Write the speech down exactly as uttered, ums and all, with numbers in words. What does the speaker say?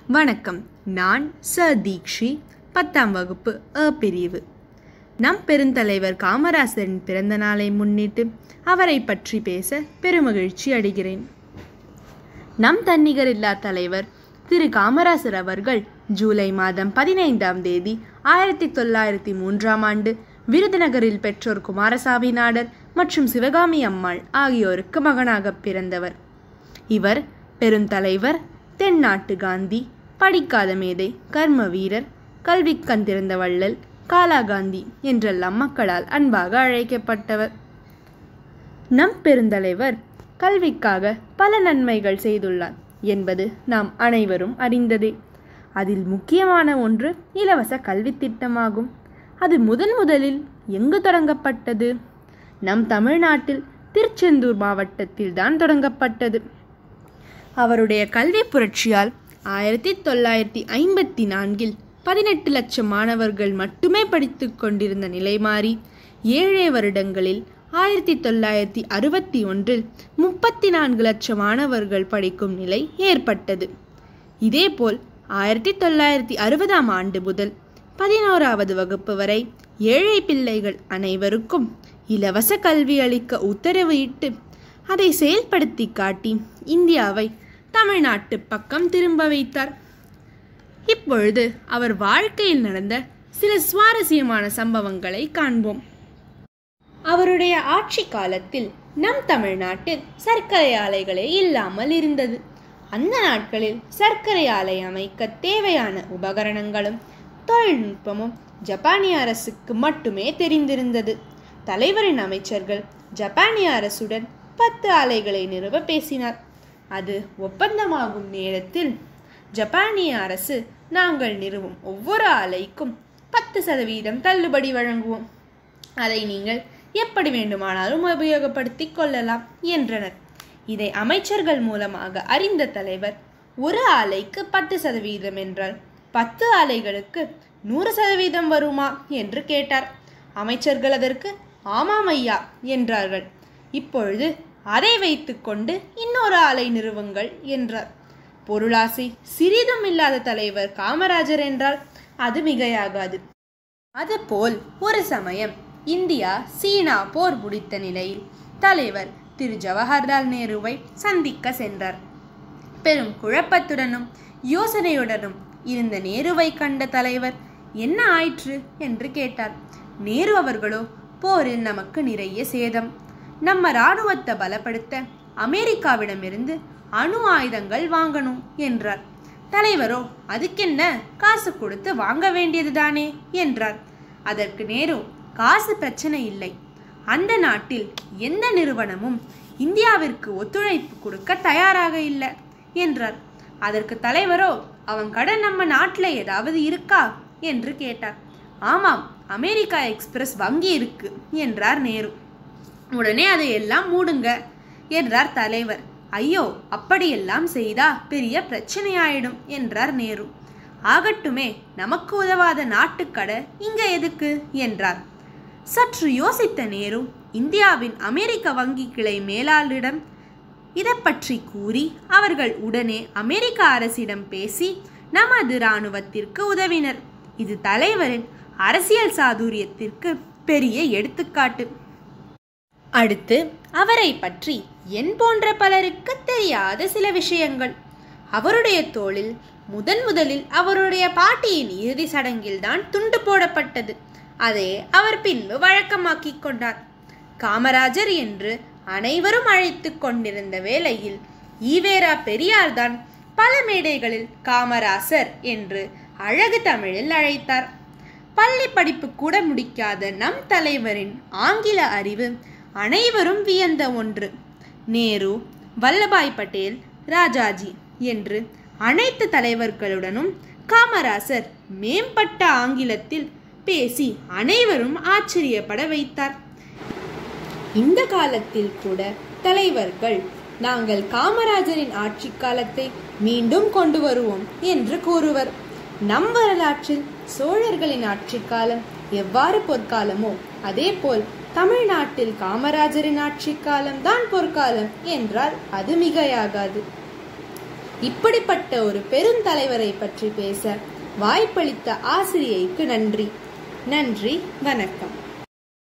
வணக்கம். நான் ச தீக்ஷி, பத்தாம் வகுப்பு அ பிரிவு. நம் பெருந்தலைவர் காமராசரின் பிறந்த நாளை முன்னிட்டு அவரை பற்றி பேச பெருமகிழ்ச்சி அடைகிறேன். நம் தன்னிகரில்லா தலைவர் திரு காமராசர் அவர்கள் ஜூலை மாதம் பதினைந்தாம் தேதி ஆயிரத்தி தொள்ளாயிரத்தி மூன்றாம் ஆண்டு விருதுநகரில் பெற்றோர் குமாரசாமி நாடர் மற்றும் சிவகாமி அம்மாள் ஆகியோருக்கு மகனாக பிறந்தவர். இவர் பெருந்தலைவர், தென்னாட்டு காந்தி, படிக்காத மேதை, கர்ம வீரர், கல்வி கண் வள்ளல், காலாகாந்தி என்றெல்லாம் மக்களால் அன்பாக அழைக்கப்பட்டவர். நம் பெருந்தலைவர் கல்விக்காக பல நன்மைகள் செய்துள்ளார் என்பது நாம் அனைவரும் அறிந்ததே. அதில் முக்கியமான ஒன்று இலவச கல்வி திட்டமாகும். அது முதன் முதலில் எங்கு தொடங்கப்பட்டது? நம் தமிழ்நாட்டில் திருச்செந்தூர் மாவட்டத்தில் தான் தொடங்கப்பட்டது. அவருடைய கல்வி புரட்சியால் ஆயிரத்தி தொள்ளாயிரத்தி ஐம்பத்தி நான்கில் பதினெட்டு லட்சம் மாணவர்கள் மட்டுமே படித்து கொண்டிருந்த நிலை மாறி ஏழே வருடங்களில் ஆயிரத்தி தொள்ளாயிரத்தி அறுபத்தி ஒன்றில் முப்பத்தி நான்கு லட்சம் மாணவர்கள் படிக்கும் நிலை ஏற்பட்டது. இதேபோல் ஆயிரத்தி தொள்ளாயிரத்தி அறுபதாம் ஆண்டு முதல் பதினோராவது வகுப்பு வரை ஏழை பிள்ளைகள் அனைவருக்கும் இலவச கல்வி அளிக்க உத்தரவு இட்டு அதை செயல்படுத்தி காட்டி இந்தியாவை தமிழ்நாட்டு பக்கம் திரும்ப வைத்தார். இப்பொழுது அவர் வாழ்க்கையில் நடந்த சில சுவாரஸ்யமான சம்பவங்களை காண்போம். அவருடைய ஆட்சி காலத்தில் நம் தமிழ்நாட்டில் சர்க்கரை ஆலைகளே இல்லாமல் இருந்தது. அந்த நாட்களில் சர்க்கரை ஆலை அமைக்க தேவையான உபகரணங்களும் தொழில்நுட்பமும் ஜப்பானிய அரசுக்கு மட்டுமே தெரிந்திருந்தது. தலைவரின் அமைச்சர்கள் ஜப்பானிய அரசுடன் பத்து ஆலைகளை நிறுவ பேசினார். அது ஒப்பந்தமாகும் நேரத்தில் ஜப்பானிய அரசு, நாங்கள் நிறுவும் ஒவ்வொரு ஆலைக்கும் பத்து சதவீதம் தள்ளுபடி வழங்குவோம், அதை நீங்கள் எப்படி வேண்டுமானாலும் உபயோகப்படுத்தி கொள்ளலாம் என்றனர். இதை அமைச்சர்கள் மூலமாக அறிந்த தலைவர், ஒரு ஆலைக்கு பத்து சதவீதம் என்றால் பத்து ஆலைகளுக்கு நூறு சதவீதம் வருமா என்று கேட்டார். அமைச்சர்கள் அதற்கு ஆமாம் ஐயா என்றார்கள். இப்பொழுது அதை வைத்து கொண்டு இன்னொரு ஆலை நிறுவுங்கள் என்றார். பொருளாசை சிறிதும் இல்லாத தலைவர் காமராஜர் என்றால் அது மிகையாகாது. அதுபோல் ஒரு சமயம் இந்தியா சீனா போர் முடித்த நிலையில் தலைவர் திரு ஜவஹர்லால் நேருவை சந்திக்க சென்றார். பெரும் குழப்பத்துடனும் யோசனையுடனும் இருந்த நேருவை கண்ட தலைவர், என்ன ஆயிற்று என்று கேட்டார். நேரு அவர்களோ, போரில் நமக்கு நிறைய சேதம், நம்ம இராணுவத்தை பலப்படுத்த அமெரிக்காவிடமிருந்து அணு ஆயுதங்கள் வாங்கணும் என்றார். தலைவரோ, அதுக்கென்ன, காசு கொடுத்து வாங்க வேண்டியதுதானே என்றார். அதற்கு நேரு, காசு பிரச்சனை இல்லை, அந்த நாட்டில் எந்த நிறுவனமும் இந்தியாவிற்கு ஒத்துழைப்பு கொடுக்க தயாராக இல்லை என்றார். அதற்கு தலைவரோ, அவன் கடன் நம்ம நாட்டில் ஏதாவது இருக்கா என்று கேட்டார். ஆமாம், அமெரிக்கா எக்ஸ்பிரஸ் வங்கி இருக்கு என்றார் நேரு. உடனே அதை எல்லாம் மூடுங்க என்றார் தலைவர். ஐயோ, அப்படியெல்லாம் செய்தா பெரிய பிரச்சனையாயிடும் என்றார் நேரு. ஆகட்டுமே, நமக்கு உதவாத நாட்டுக்கடை இங்க எதுக்கு என்றார். சற்று யோசித்த நேரு இந்தியாவின் அமெரிக்க வங்கி கிளை மேலாளரிடம் இதை பற்றி கூறி அவர்கள் உடனே அமெரிக்க அரசிடம் பேசி நமது இராணுவத்திற்கு உதவினர். இது தலைவரின் அரசியல் சாதுரியத்திற்கு பெரிய எடுத்துக்காட்டு. அடுத்து அவரை பற்றி என் போன்ற பலருக்கு தெரியாத சில விஷயங்கள். அவருடைய தோளில் முதன் முதலில் அவருடைய பாட்டியின் இறுதி சடங்கில் தான் துண்டு போடப்பட்டது. அதை அவர் பின்பு வழக்கமாக்கி கொண்டார். காமராஜர் என்று அனைவரும் அழைத்து கொண்டிருந்த வேளையில் ஈவேரா பெரியார் தான் பல மேடைகளில் காமராசர் என்று அழகு தமிழில் அழைத்தார். பள்ளி படிப்பு கூட முடிக்காத நம் தலைவரின் ஆங்கில அறிவு அனைவரும் வியந்த ஒன்று. நேரு, வல்லபாய் பட்டேல், ராஜாஜி என்று அனைத்து தலைவர்களுடனும் காமராசர் மேம்பட்ட ஆங்கிலத்தில் பேசி அனைவரும் ஆச்சரியப்பட வைத்தார். இந்த காலத்தில் கூட தலைவர்கள், நாங்கள் காமராஜரின் ஆட்சி காலத்தை மீண்டும் கொண்டு வருவோம் என்று கூறுவர். நம் வரலாற்றில் சோழர்களின் ஆட்சி காலம் எவ்வாறு பொற்காலமோ அதே போல் தமிழ்நாட்டில் காமராஜரின் ஆட்சி காலம்தான் பொற்காலம் என்றால் அது மிகையாகாது. இப்படிப்பட்ட ஒரு பெருந்தலைவரை பற்றி பேச வாய்ப்பளித்த ஆசிரியைக்கு நன்றி. நன்றி, வணக்கம்.